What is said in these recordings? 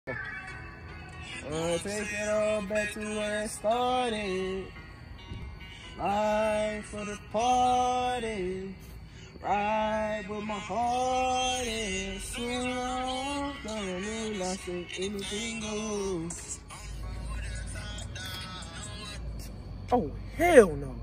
Take it all back to where it started. Life for the party. Ride with my heart is. Soon I'm gonna realize that anything goes. Oh, hell no.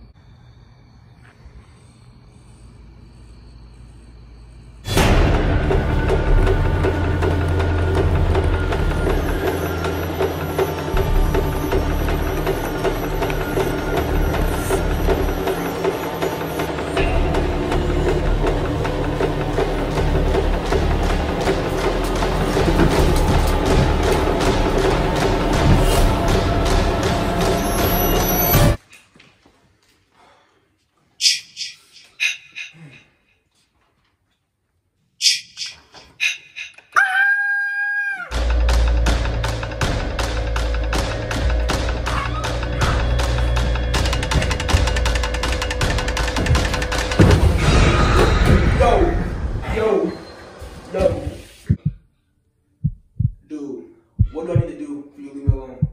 No. Dude, what do I need to do for you to leave me alone?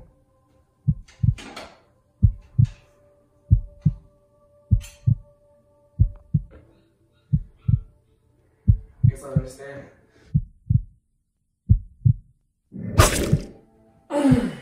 Guess I understand.